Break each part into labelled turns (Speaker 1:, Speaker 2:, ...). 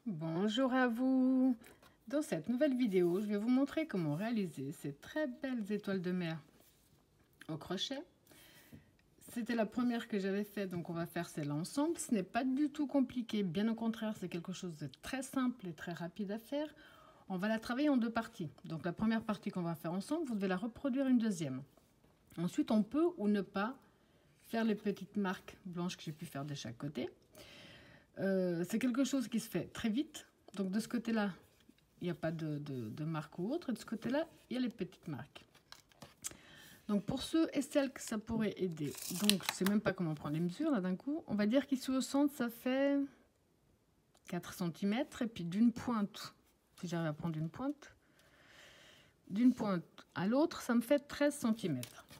Speaker 1: Bonjour à vous. Dans cette nouvelle vidéo, je vais vous montrer comment réaliser ces très belles étoiles de mer au crochet. C'était la première que j'avais faite, donc on va faire celle-là ensemble. Ce n'est pas du tout compliqué, bien au contraire, c'est quelque chose de très simple et très rapide à faire. On va la travailler en deux parties. Donc la première partie qu'on va faire ensemble, vous devez la reproduire une deuxième. Ensuite, on peut ou ne pas faire les petites marques blanches que j'ai pu faire de chaque côté. C'est quelque chose qui se fait très vite. Donc de ce côté-là, il n'y a pas de marque ou autre. Et de ce côté-là, il y a les petites marques. Donc pour ceux et celles que ça pourrait aider, donc je ne sais même pas comment prendre les mesures là d'un coup. On va dire qu'ici au centre, ça fait 4 cm. Et puis d'une pointe, si j'arrive à prendre une pointe, d'une pointe à l'autre, ça me fait 13 cm.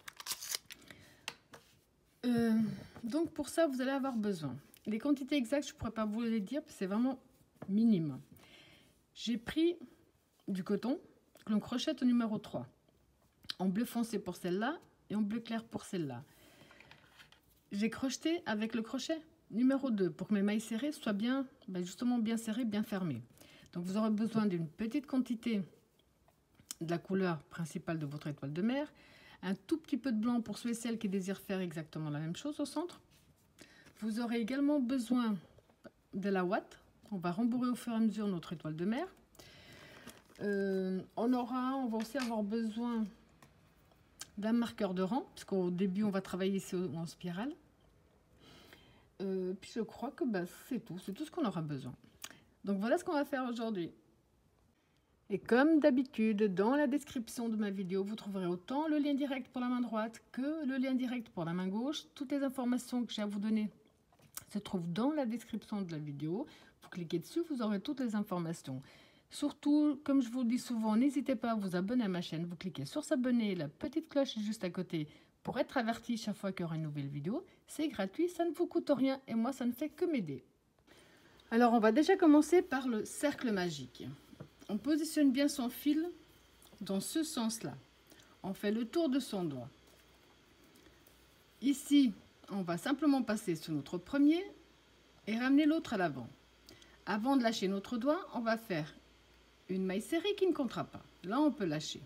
Speaker 1: Donc pour ça, vous allez avoir besoin. Les quantités exactes, je ne pourrais pas vous les dire, c'est vraiment minime. J'ai pris du coton que l'on crochette au numéro 3. En bleu foncé pour celle-là et en bleu clair pour celle-là. J'ai crocheté avec le crochet numéro 2 pour que mes mailles serrées soient bien, justement bien serrées, bien fermées. Donc vous aurez besoin d'une petite quantité de la couleur principale de votre étoile de mer, un tout petit peu de blanc pour ceux et celles qui désirent faire exactement la même chose au centre. Vous aurez également besoin de la ouate. On va rembourrer au fur et à mesure notre étoile de mer. On va aussi avoir besoin d'un marqueur de rang, parce qu'au début on va travailler ici en spirale. Puis je crois que c'est tout ce qu'on aura besoin. Donc voilà ce qu'on va faire aujourd'hui. Et comme d'habitude, dans la description de ma vidéo, vous trouverez autant le lien direct pour la main droite que le lien direct pour la main gauche. Toutes les informations que j'ai à vous donner se trouvent dans la description de la vidéo. Vous cliquez dessus, vous aurez toutes les informations. Surtout, comme je vous le dis souvent, n'hésitez pas à vous abonner à ma chaîne. Vous cliquez sur s'abonner, la petite cloche est juste à côté pour être averti chaque fois qu'il y aura une nouvelle vidéo. C'est gratuit, ça ne vous coûte rien et moi, ça ne fait que m'aider. Alors, on va déjà commencer par le cercle magique. On positionne bien son fil dans ce sens-là. On fait le tour de son doigt. Ici, on va simplement passer sur notre premier et ramener l'autre à l'avant. Avant de lâcher notre doigt, on va faire une maille serrée qui ne comptera pas. Là, on peut lâcher.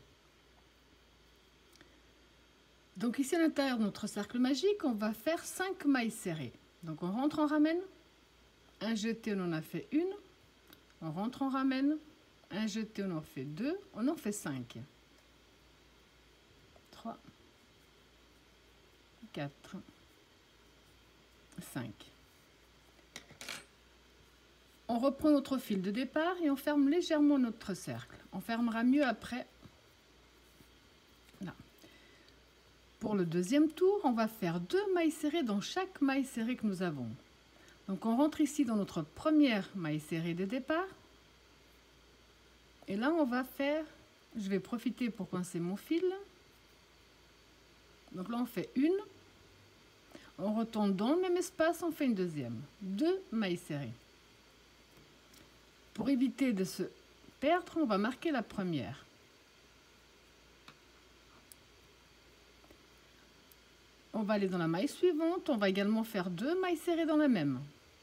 Speaker 1: Donc ici, à l'intérieur de notre cercle magique, on va faire 5 mailles serrées. Donc on rentre en ramène, un jeté, on en a fait une. On rentre en ramène, un jeté, on en fait 2. On en fait 5. 3, 4, 5. On reprend notre fil de départ et on ferme légèrement notre cercle. On fermera mieux après. Là. Pour le deuxième tour, on va faire 2 mailles serrées dans chaque maille serrée que nous avons. Donc on rentre ici dans notre première maille serrée de départ. Et là, on va faire, je vais profiter pour coincer mon fil. Donc là, on fait une. On retourne dans le même espace, on fait une deuxième. 2 mailles serrées. Pour éviter de se perdre, on va marquer la première. On va aller dans la maille suivante. On va également faire 2 mailles serrées dans la même.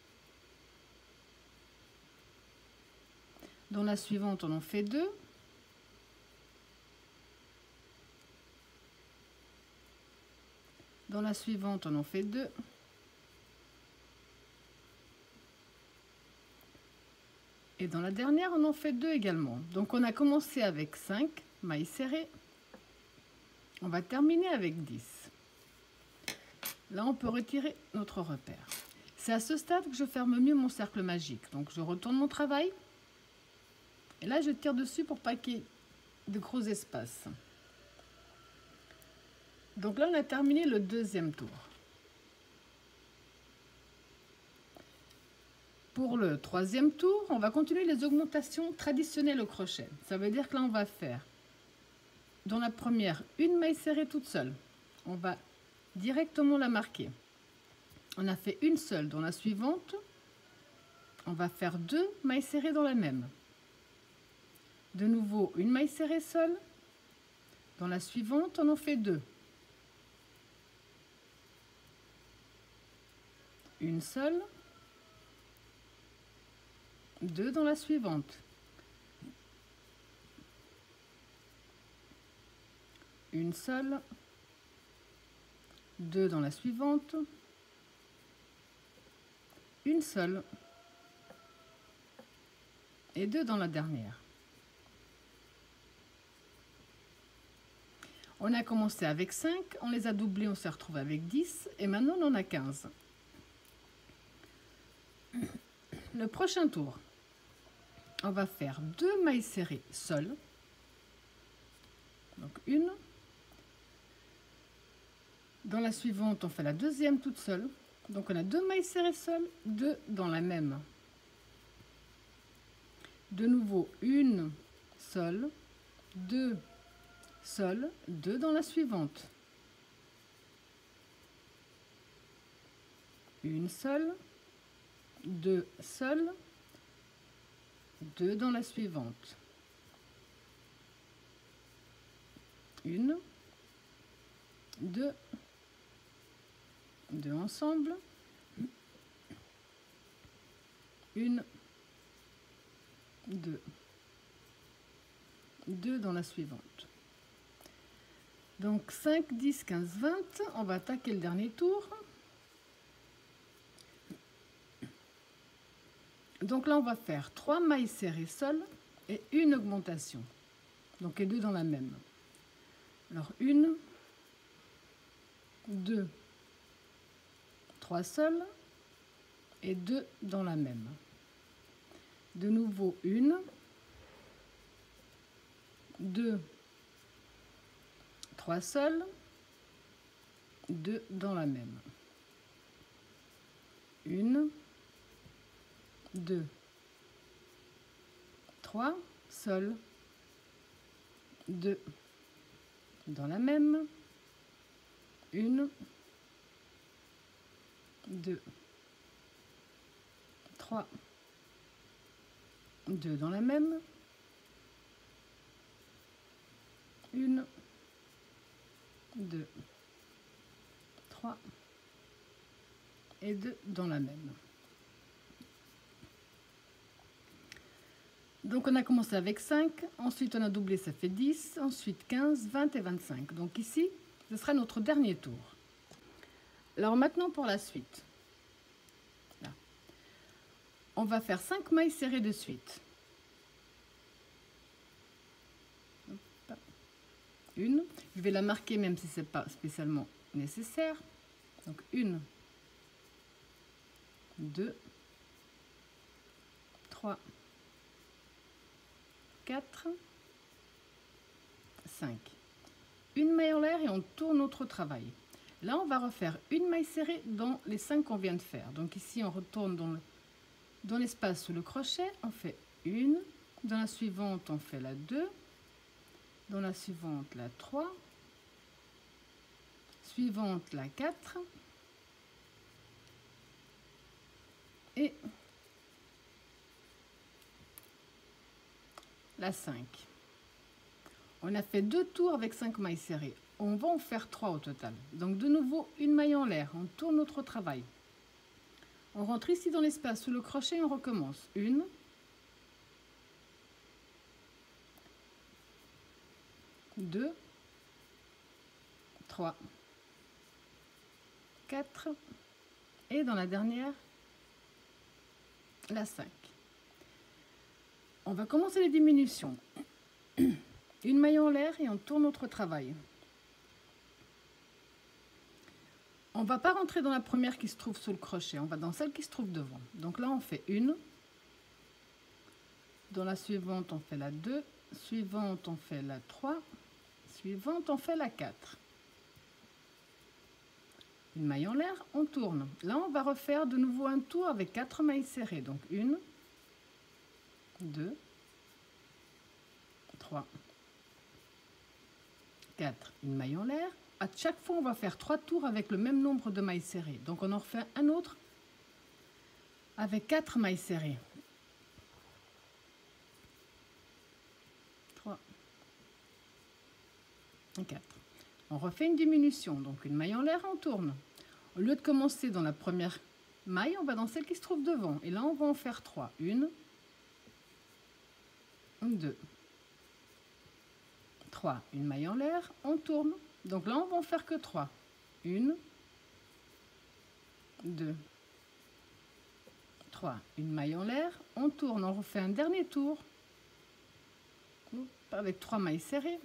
Speaker 1: Dans la suivante, on en fait 2. Dans la suivante, on en fait 2. Et dans la dernière, on en fait 2 également. Donc on a commencé avec 5 mailles serrées. On va terminer avec 10. Là, on peut retirer notre repère. C'est à ce stade que je ferme mieux mon cercle magique. Donc je retourne mon travail. Et là, je tire dessus pour pas qu'il y ait de gros espaces. Donc là, on a terminé le deuxième tour. Pour le troisième tour, on va continuer les augmentations traditionnelles au crochet. Ça veut dire que là, on va faire dans la première une maille serrée toute seule. On va directement la marquer. On a fait une seule. Dans la suivante, on va faire 2 mailles serrées dans la même. De nouveau, une maille serrée seule. Dans la suivante, on en fait 2. Une seule. 2 dans la suivante, une seule, 2 dans la suivante, une seule et 2 dans la dernière. On a commencé avec 5, on les a doublés, on s'est retrouvé avec 10 et maintenant on en a 15. Le prochain tour, on va faire 2 mailles serrées seules. Donc une. Dans la suivante, on fait la deuxième toute seule. Donc on a 2 mailles serrées seules, 2 dans la même. De nouveau, une seule, 2 seules, 2 dans la suivante. Une seule, 2 seules, 2 dans la suivante. Une, 2, 2 ensemble, une, 2, 2 dans la suivante. Donc 5, 10, 15, 20, on va attaquer le dernier tour. Donc là, on va faire 3 mailles serrées seules et une augmentation. Donc les deux dans la même. Alors 1, 2, 3 seules et 2 dans la même. De nouveau 1, 2, 3 seules, 2 dans la même. 1, 2, 3 seules, 2 dans la même. 1, 2, 3, 2 dans la même. 1, 2, 3 et 2 dans la même. Donc on a commencé avec 5, ensuite on a doublé, ça fait 10, ensuite 15, 20 et 25. Donc ici, ce sera notre dernier tour. Alors maintenant pour la suite. Là. On va faire 5 mailles serrées de suite. Une, je vais la marquer même si ce n'est pas spécialement nécessaire. Donc 1, 2, 3, 4, 5. Une maille en l'air et on tourne notre travail. Là, on va refaire une maille serrée dans les 5 qu'on vient de faire. Donc ici, on retourne dans l'espace sous le crochet. On fait une. Dans la suivante, on fait la 2. Dans la suivante, la 3. Suivante, la 4. Et la 5. On a fait 2 tours avec 5 mailles serrées. On va en faire 3 au total. Donc de nouveau, une maille en l'air. On tourne notre travail. On rentre ici dans l'espace sous le crochet et on recommence. 1, 2, 3, 4 et dans la dernière, la 5. On va commencer les diminutions. Une maille en l'air et on tourne notre travail. On ne va pas rentrer dans la première qui se trouve sous le crochet, on va dans celle qui se trouve devant. Donc là, on fait une. Dans la suivante, on fait la 2. Suivante, on fait la 3. Suivante, on fait la 4. Une maille en l'air, on tourne. Là, on va refaire de nouveau un tour avec 4 mailles serrées. Donc 1, 2, 3, 4. Une maille en l'air. À chaque fois, on va faire 3 tours avec le même nombre de mailles serrées. Donc, on en refait un autre avec 4 mailles serrées. 3 et 4. On refait une diminution. Donc, une maille en l'air, on tourne. Au lieu de commencer dans la première maille, on va dans celle qui se trouve devant. Et là, on va en faire 3. 1, 2, 3, une maille en l'air, on tourne. Donc là, on va en faire que 3. 1, 2, 3, une maille en l'air, on tourne. On refait un dernier tour avec 3 mailles serrées.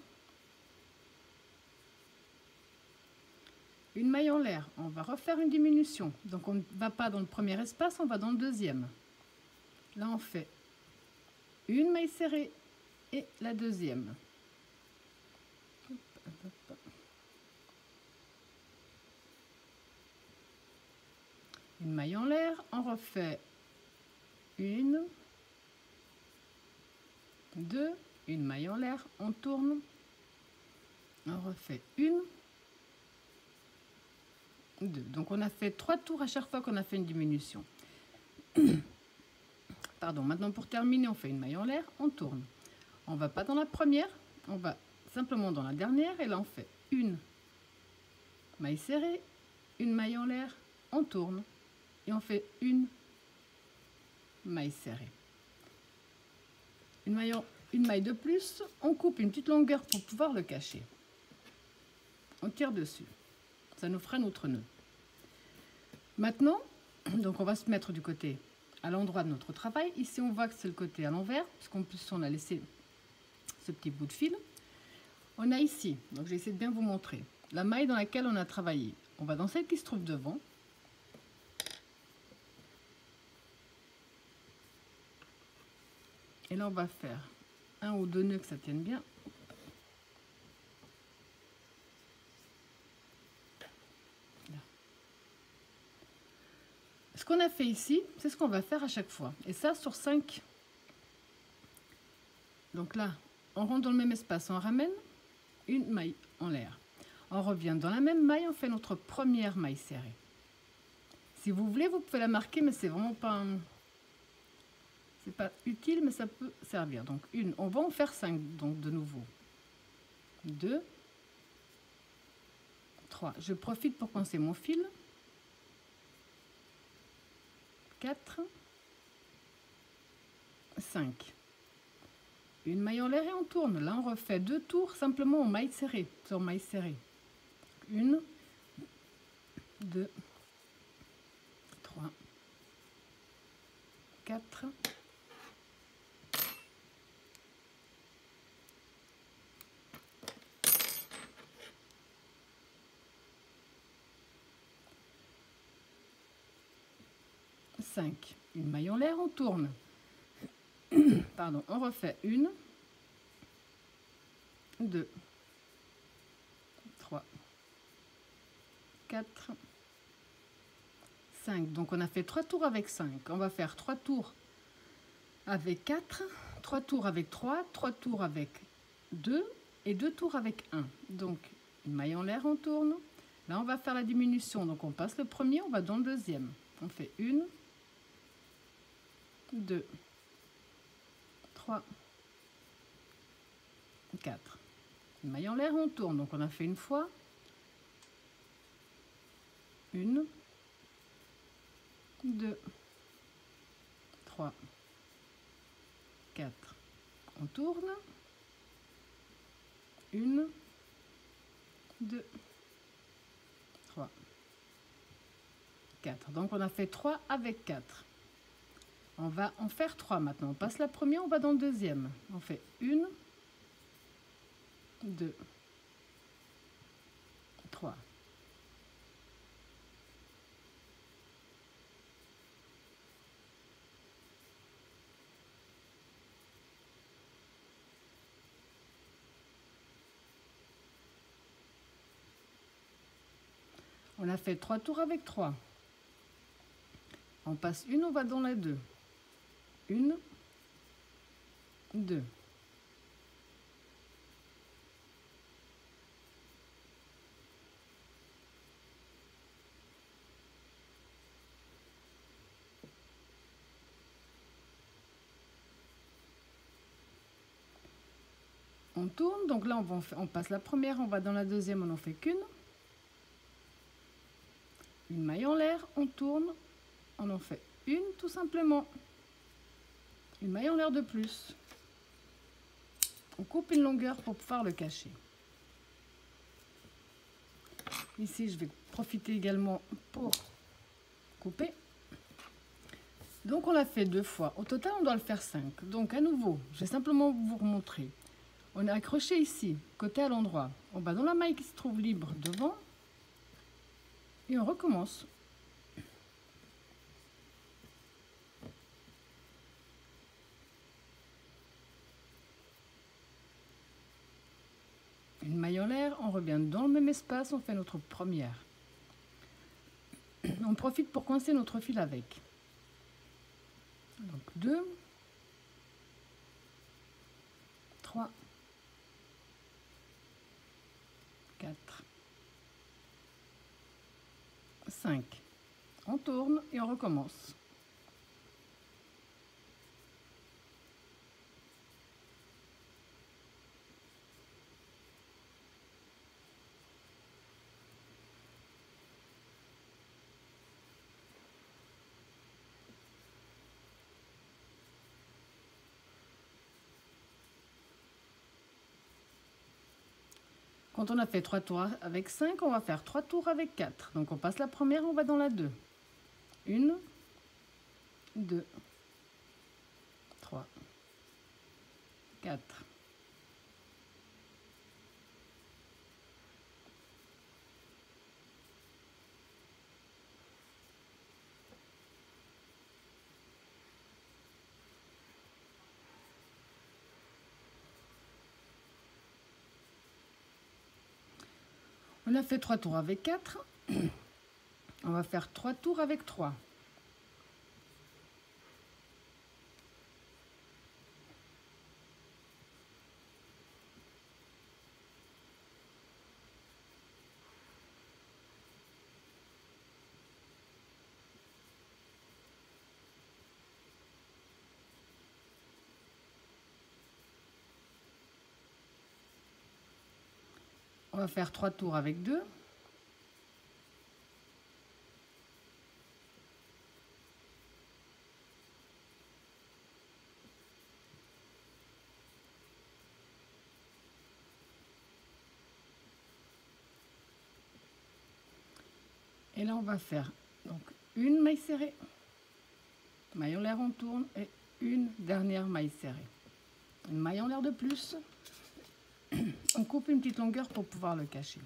Speaker 1: Une maille en l'air, on va refaire une diminution. Donc on ne va pas dans le premier espace, on va dans le deuxième. Là, on fait une maille serrée et la deuxième. Une maille en l'air, on refait une, 2, une maille en l'air, on tourne, on refait une, 2. Donc on a fait 3 tours à chaque fois qu'on a fait une diminution. Pardon, maintenant pour terminer, on fait une maille en l'air, on tourne. On va pas dans la première, on va simplement dans la dernière et là on fait une maille serrée, une maille en l'air, on tourne et on fait une maille serrée. Une maille de plus, on coupe une petite longueur pour pouvoir le cacher. On tire dessus. Ça nous fera notre nœud. Maintenant, donc on va se mettre du côté à l'endroit de notre travail. Ici, on voit que c'est le côté à l'envers, puisqu'en plus, on a laissé ce petit bout de fil. On a ici, donc j'ai essayé de bien vous montrer, la maille dans laquelle on a travaillé. On va dans celle qui se trouve devant. Et là, on va faire un ou deux nœuds que ça tienne bien. Ce qu'on a fait ici, c'est ce qu'on va faire à chaque fois. Et ça sur 5. Donc là, on rentre dans le même espace, on ramène une maille en l'air. On revient dans la même maille, on fait notre première maille serrée. Si vous voulez, vous pouvez la marquer, mais c'est vraiment pas... C'est pas utile, mais ça peut servir. Donc une, on va en faire 5, donc de nouveau. 2, 3. Je profite pour coincer mon fil. 4, 5. Une maille en l'air et on tourne. Là, on refait 2 tours simplement en maille serrée, sur maille serrée. 1, 2, 3, 4, 5. Une maille en l'air, on tourne. Pardon, on refait 1, 2, 3, 4, 5. Donc on a fait 3 tours avec 5. On va faire 3 tours avec 4, 3 tours avec 3, 3 tours avec 2 et 2 tours avec 1. Donc une maille en l'air, on tourne. Là, on va faire la diminution. Donc on passe le premier, on va dans le deuxième. On fait 1, 2, 3, 4. Une maille en l'air, on tourne. Donc on a fait une fois. 1, 2, 3, 4. On tourne. 1, 2, 3, 4. Donc on a fait 3 avec 4. On va en faire 3 maintenant. On passe la première, on va dans le deuxième. On fait 1, 2, 3. On a fait 3 tours avec 3. On passe une, on va dans la 2. 1, 2. On tourne, donc là on passe la première, on va dans la deuxième, on n'en fait qu'une. Une maille en l'air, on tourne, on en fait une tout simplement. Une maille en l'air de plus. On coupe une longueur pour pouvoir le cacher. Ici, je vais profiter également pour couper. Donc, on l'a fait 2 fois. Au total, on doit le faire 5. Donc, à nouveau, je vais simplement vous remontrer. On a accroché ici, côté à l'endroit. On va dans la maille qui se trouve libre devant. Et on recommence. Une maille en l'air, on revient dans le même espace, on fait notre première. On profite pour coincer notre fil avec. Donc 2, 3, 4, 5. On tourne et on recommence. Quand on a fait 3 tours avec 5, on va faire 3 tours avec 4. Donc on passe la première, on va dans la 2. 1, 2, 3, 4. On a fait 3 tours avec 4. On va faire 3 tours avec 3. On va faire 3 tours avec 2. Et là, on va faire donc une maille serrée, maille en l'air, on tourne et une dernière maille serrée. Une maille en l'air de plus. On coupe une petite longueur pour pouvoir le cacher.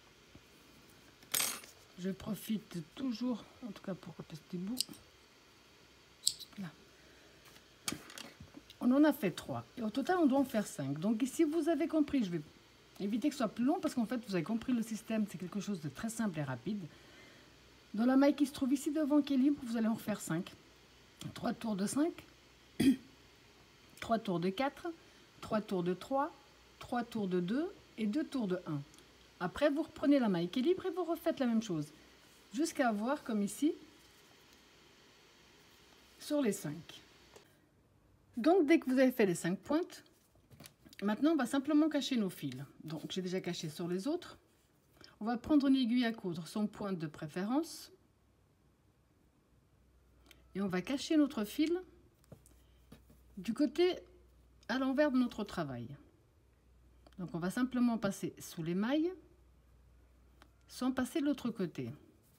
Speaker 1: Je profite toujours, en tout cas pour ce petit bout. Là. On en a fait 3. Et au total, on doit en faire 5. Donc ici, vous avez compris, je vais éviter que ce soit plus long parce qu'en fait, vous avez compris le système. C'est quelque chose de très simple et rapide. Dans la maille qui se trouve ici devant, qui est libre, vous allez en faire 5. 3 tours de 5, 3 tours de 4, 3 tours de 3, 3 tours de 2 et 2 tours de 1. Après, vous reprenez la maille qui est libre et vous refaites la même chose. Jusqu'à avoir, comme ici, sur les 5. Donc, dès que vous avez fait les 5 pointes, maintenant, on va simplement cacher nos fils. Donc, j'ai déjà caché sur les autres. On va prendre une aiguille à coudre, son pointe de préférence. Et on va cacher notre fil du côté à l'envers de notre travail. Donc, on va simplement passer sous les mailles sans passer de l'autre côté.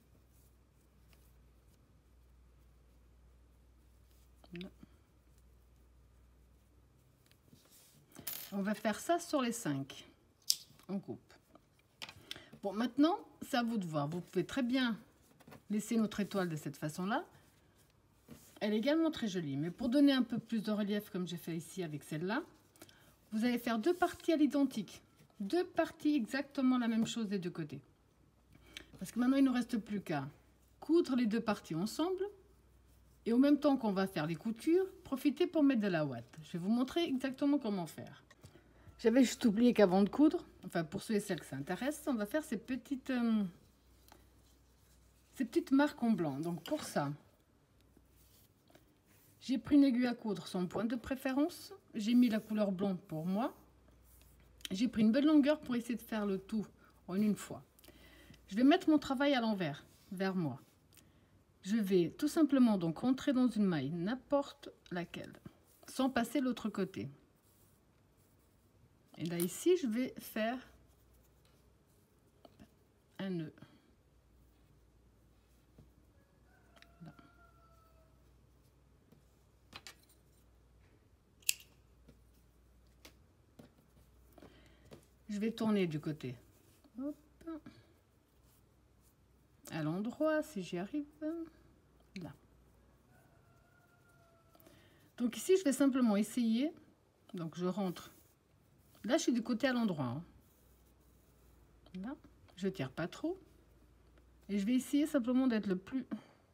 Speaker 1: On va faire ça sur les 5. On coupe. Bon, maintenant, c'est à vous de voir. Vous pouvez très bien laisser notre étoile de cette façon-là. Elle est également très jolie. Mais pour donner un peu plus de relief, comme j'ai fait ici avec celle-là, vous allez faire 2 parties à l'identique. 2 parties exactement la même chose des 2 côtés. Parce que maintenant, il ne nous reste plus qu'à coudre les 2 parties ensemble. Et au même temps qu'on va faire les coutures, profitez pour mettre de la ouate. Je vais vous montrer exactement comment faire. J'avais juste oublié qu'avant de coudre, enfin pour ceux et celles que ça intéresse, on va faire ces petites marques en blanc. Donc pour ça, j'ai pris une aiguille à coudre sans pointe de préférence. J'ai mis la couleur blanc pour moi. J'ai pris une bonne longueur pour essayer de faire le tout en une fois. Je vais mettre mon travail à l'envers, vers moi. Je vais tout simplement donc rentrer dans une maille, n'importe laquelle, sans passer l'autre côté. Et là ici je vais faire un nœud. Là. Je vais tourner du côté. Hop. À l'endroit si j'y arrive. Là. Donc ici je vais simplement essayer. Donc je rentre. Là je suis du côté à l'endroit. Hein. Là, je tire pas trop. Et je vais essayer simplement d'être le plus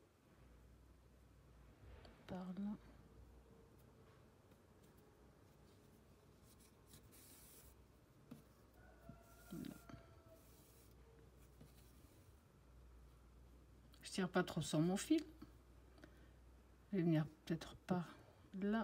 Speaker 1: par là. Je tire pas trop sur mon fil. Je vais venir peut-être par là.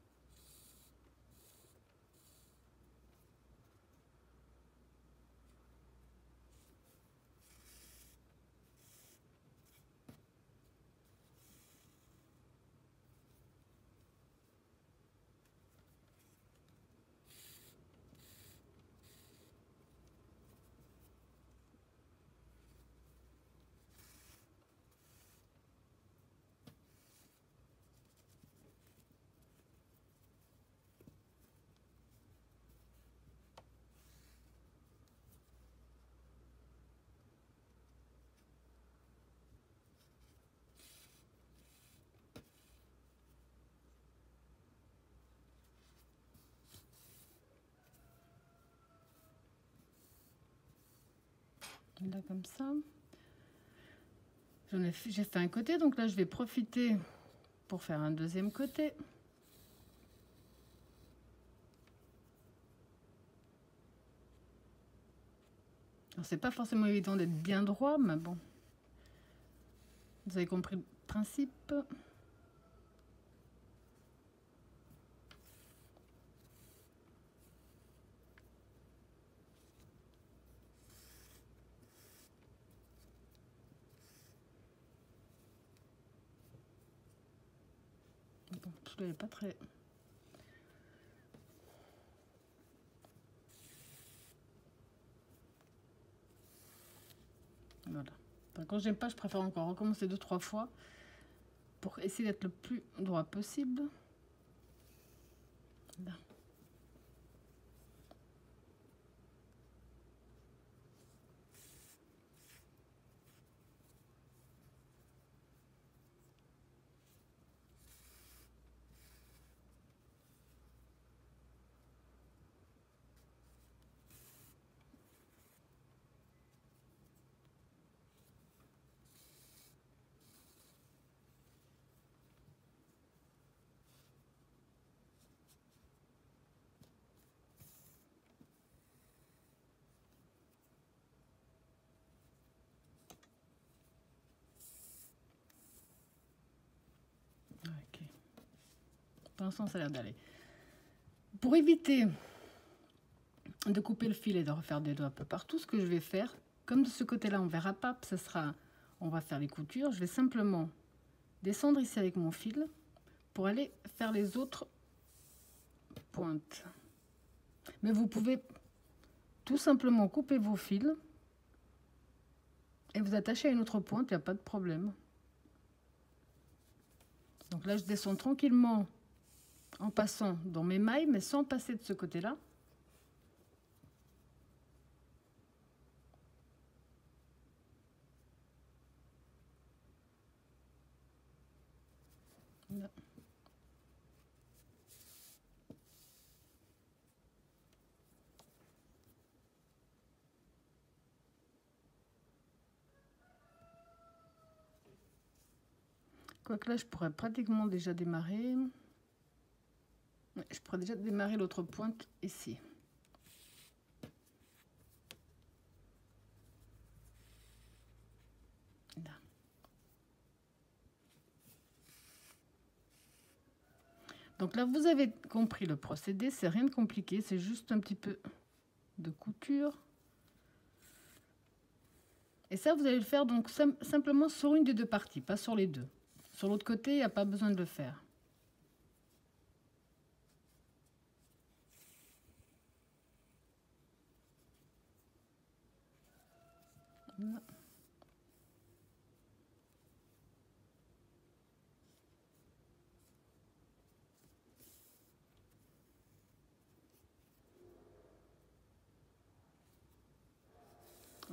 Speaker 1: Là comme ça. J'ai fait un côté, donc là je vais profiter pour faire un deuxième côté. C'est pas forcément évident d'être bien droit, mais bon. Vous avez compris le principe. Bon, je l'avais pas très... Voilà. Enfin, quand j'aime pas, je préfère encore recommencer 2-3 fois pour essayer d'être le plus droit possible. Là. Ok. Pour l'instant, ça a l'air d'aller. Pour éviter de couper le fil et de refaire des doigts un peu partout, ce que je vais faire, comme de ce côté-là, on verra pas, ce sera, on va faire les coutures, je vais simplement descendre ici avec mon fil pour aller faire les autres pointes. Mais vous pouvez tout simplement couper vos fils et vous attacher à une autre pointe, il n'y a pas de problème. Donc là, je descends tranquillement en passant dans mes mailles, mais sans passer de ce côté-là. Là. Quoique là, je pourrais pratiquement déjà démarrer. Je pourrais déjà démarrer l'autre pointe ici. Là. Donc là, vous avez compris le procédé, c'est rien de compliqué, c'est juste un petit peu de couture. Et ça, vous allez le faire donc simplement sur une des deux parties, pas sur les deux. Sur l'autre côté, il n'y a pas besoin de le faire.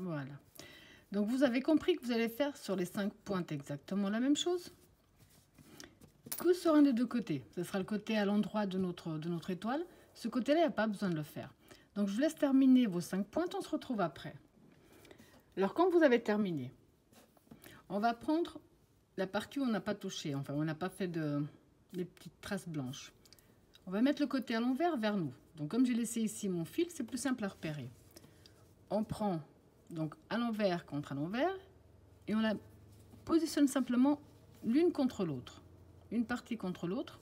Speaker 1: Voilà. Donc vous avez compris que vous allez faire sur les 5 pointes exactement la même chose que sur un des deux côtés. Ce sera le côté à l'endroit de notre étoile. Ce côté-là, il n'y a pas besoin de le faire. Donc je vous laisse terminer vos 5 pointes, on se retrouve après. Alors quand vous avez terminé, on va prendre la partie où on n'a pas touché, enfin on n'a pas fait les petites traces blanches. On va mettre le côté à l'envers vers nous. Donc comme j'ai laissé ici mon fil, c'est plus simple à repérer. On prend donc à l'envers contre à l'envers et on la positionne simplement l'une contre l'autre. Une partie contre l'autre,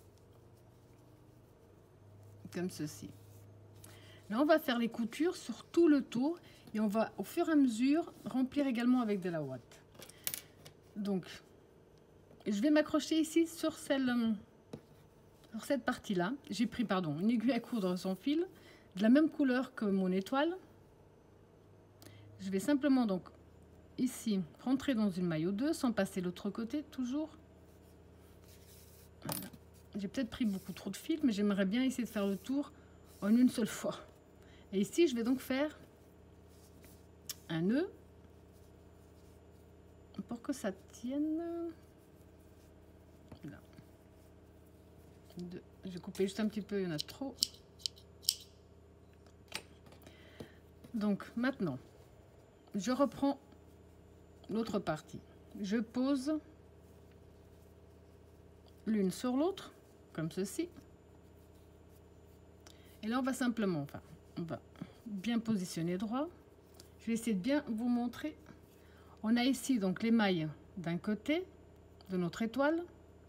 Speaker 1: comme ceci. Là, on va faire les coutures sur tout le tour et on va au fur et à mesure remplir également avec de la ouate. Donc, je vais m'accrocher ici sur cette partie-là. J'ai pris, une aiguille à coudre sans fil, de la même couleur que mon étoile. Je vais simplement donc ici rentrer dans une maille aux deux sans passer l'autre côté toujours. Voilà. J'ai peut-être pris beaucoup trop de fil, mais j'aimerais bien essayer de faire le tour en une seule fois. Et ici, je vais donc faire un nœud pour que ça tienne. Là. Je vais couper juste un petit peu, il y en a trop. Donc maintenant, je reprends l'autre partie. Je pose l'une sur l'autre, comme ceci. Et là, on va simplement, on va bien positionner droit. Je vais essayer de bien vous montrer. On a ici donc les mailles d'un côté de notre étoile.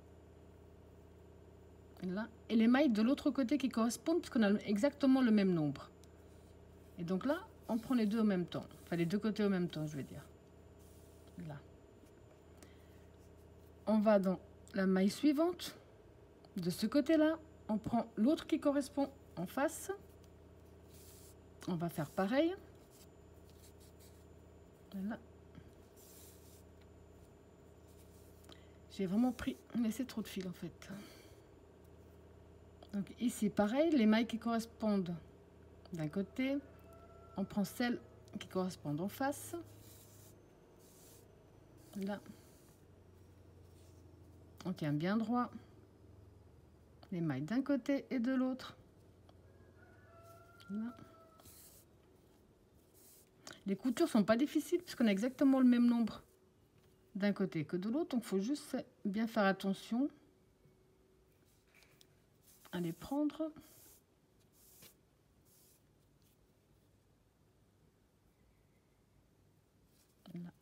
Speaker 1: Là, et les mailles de l'autre côté qui correspondent, puisqu'on a exactement le même nombre. Et donc là, on prend les deux en même temps. Enfin, les deux côtés en même temps, je vais dire. Là. On va dans la maille suivante. De ce côté-là, on prend l'autre qui correspond en face. On va faire pareil. Voilà. J'ai vraiment laissé trop de fil en fait. Donc ici, pareil, les mailles qui correspondent d'un côté, on prend celles qui correspondent en face. Là, on tient bien droit les mailles d'un côté et de l'autre. Là. Les coutures sont pas difficiles puisqu'on a exactement le même nombre d'un côté que de l'autre, donc il faut juste bien faire attention à les prendre. Là.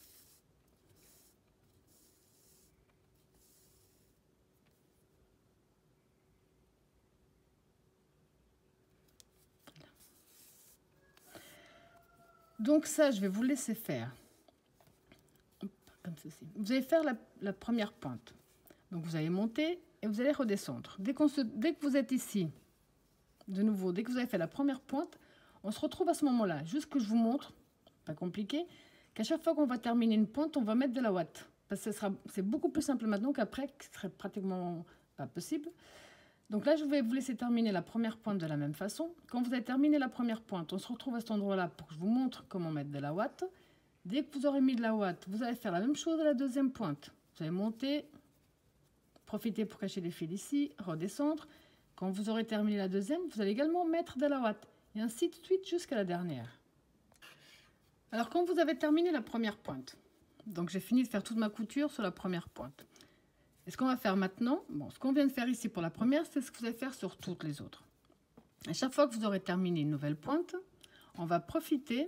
Speaker 1: Donc ça, je vais vous laisser faire. Comme ceci. Vous allez faire la première pointe. Donc vous allez monter et vous allez redescendre. Dès que vous êtes ici, de nouveau, dès que vous avez fait la première pointe, on se retrouve à ce moment-là. Juste que je vous montre, pas compliqué, qu'à chaque fois qu'on va terminer une pointe, on va mettre de la ouate. Parce que c'est beaucoup plus simple maintenant qu'après, ce serait pratiquement pas possible. Donc là, je vais vous laisser terminer la première pointe de la même façon. Quand vous avez terminé la première pointe, on se retrouve à cet endroit-là pour que je vous montre comment mettre de la ouate. Dès que vous aurez mis de la ouate, vous allez faire la même chose à la deuxième pointe. Vous allez monter, profiter pour cacher les fils ici, redescendre. Quand vous aurez terminé la deuxième, vous allez également mettre de la ouate. Et ainsi de suite jusqu'à la dernière. Alors quand vous avez terminé la première pointe, donc j'ai fini de faire toute ma couture sur la première pointe. Et ce qu'on va faire maintenant, ce qu'on vient de faire ici pour la première, c'est ce que vous allez faire sur toutes les autres. À chaque fois que vous aurez terminé une nouvelle pointe, on va profiter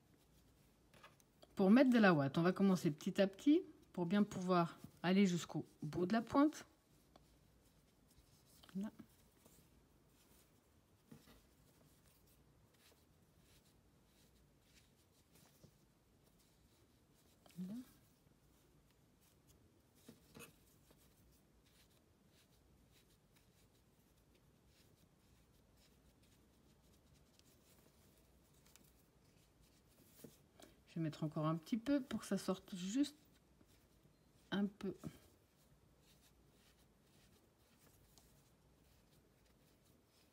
Speaker 1: pour mettre de la ouate. On va commencer petit à petit pour bien pouvoir aller jusqu'au bout de la pointe. Là. Là. Je vais mettre encore un petit peu pour que ça sorte juste un peu.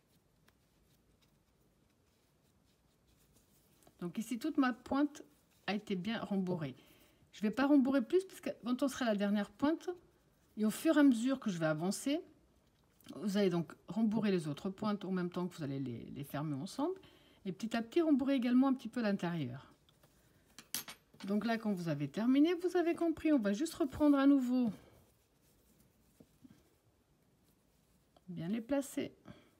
Speaker 1: Donc ici, toute ma pointe a été bien rembourré. Je ne vais pas rembourrer plus, parce que quand on sera à la dernière pointe, et au fur et à mesure que je vais avancer, vous allez donc rembourrer les autres pointes en même temps que vous allez les fermer ensemble. Et petit à petit, rembourrer également un petit peu l'intérieur. Donc là, quand vous avez terminé, vous avez compris, on va juste reprendre à nouveau. Bien les placer.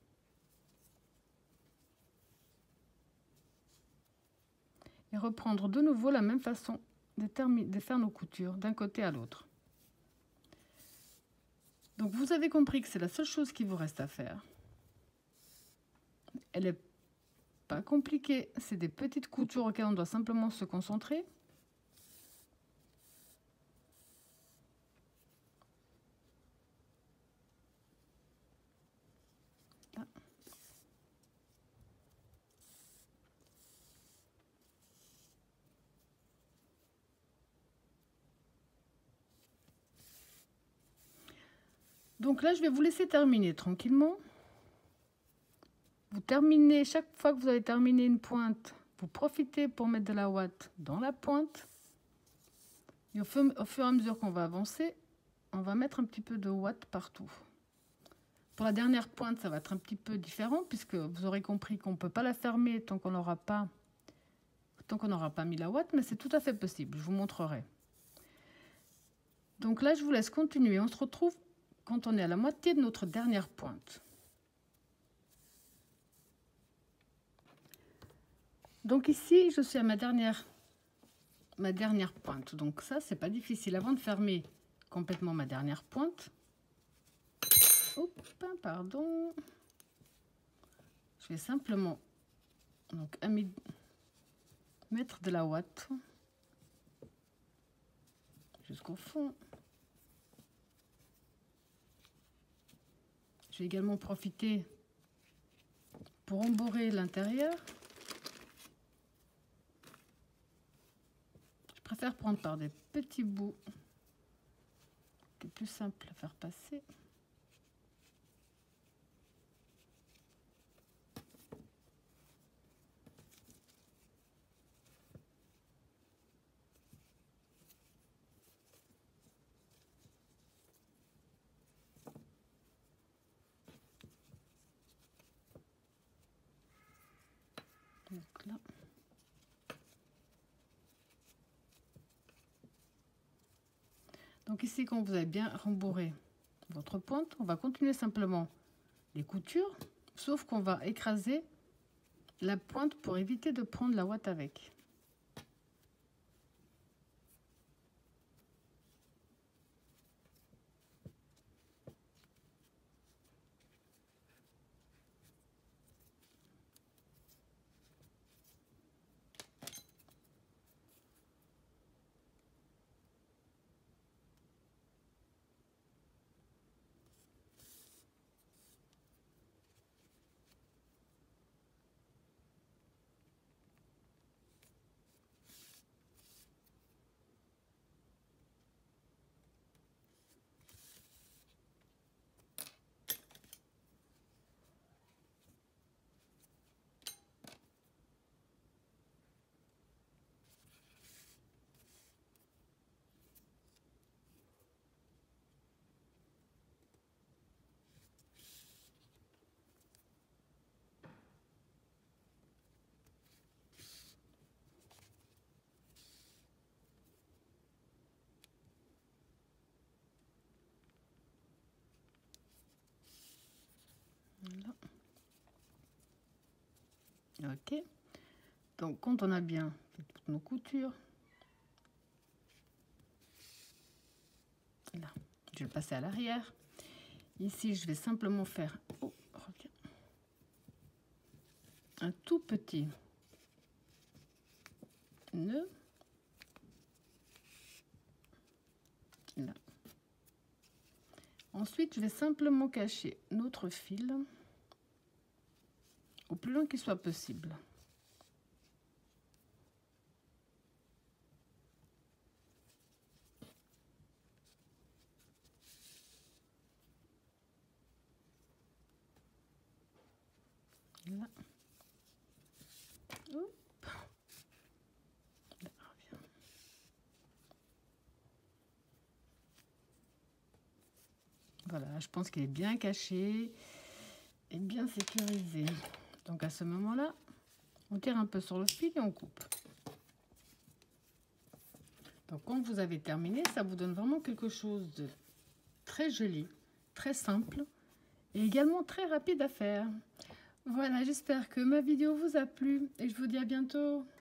Speaker 1: Et reprendre de nouveau la même façon de faire nos coutures d'un côté à l'autre. Donc vous avez compris que c'est la seule chose qui vous reste à faire. Elle n'est pas compliquée, c'est des petites coutures auxquelles on doit simplement se concentrer. Là. Donc là, je vais vous laisser terminer tranquillement. Vous terminez, chaque fois que vous avez terminé une pointe, vous profitez pour mettre de la ouate dans la pointe. Et au fur et à mesure qu'on va avancer, on va mettre un petit peu de ouate partout. Pour la dernière pointe, ça va être un petit peu différent, puisque vous aurez compris qu'on ne peut pas la fermer tant qu'on n'aura pas mis la ouate, mais c'est tout à fait possible, je vous montrerai. Donc là, je vous laisse continuer. On se retrouve quand on est à la moitié de notre dernière pointe. Donc ici, je suis à ma dernière pointe. Donc ça, c'est pas difficile. Avant de fermer complètement ma dernière pointe, hop, pardon, je vais simplement donc mettre de la ouate jusqu'au fond. Je vais également profiter pour rembourrer l'intérieur. Je préfère prendre par des petits bouts, qui est plus simple à faire passer. Donc là. Donc ici, quand vous avez bien rembourré votre pointe, on va continuer simplement les coutures, sauf qu'on va écraser la pointe pour éviter de prendre la ouate avec. Voilà. Ok. Donc quand on a bien fait toutes nos coutures, là, je vais passer à l'arrière. Ici, je vais simplement faire un tout petit nœud. Là. Ensuite, je vais simplement cacher notre fil au plus loin qu'il soit possible. Là. Hop. Là, Voilà, je pense qu'il est bien caché et bien sécurisé. Donc à ce moment-là, on tire un peu sur le fil et on coupe. Donc quand vous avez terminé, ça vous donne vraiment quelque chose de très joli, très simple et également très rapide à faire. Voilà, j'espère que ma vidéo vous a plu et je vous dis à bientôt.